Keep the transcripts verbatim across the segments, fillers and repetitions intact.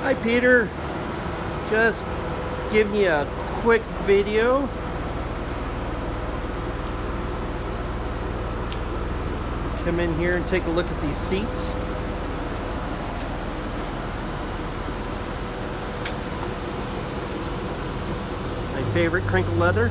Hi Peter, just giving you a quick video. Come in here and take a look at these seats. My favorite crinkle leather.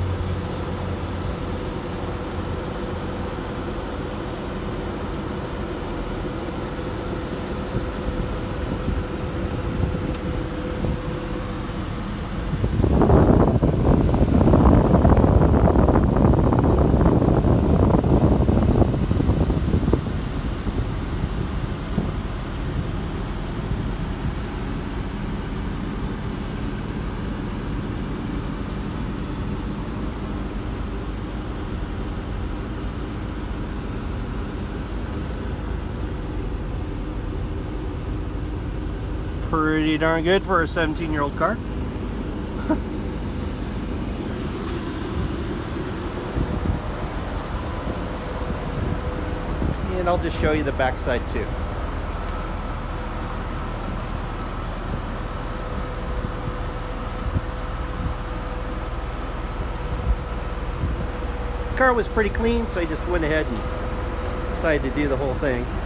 Pretty darn good for a seventeen year old car. And I'll just show you the backside too. The car was pretty clean, so I just went ahead and decided to do the whole thing.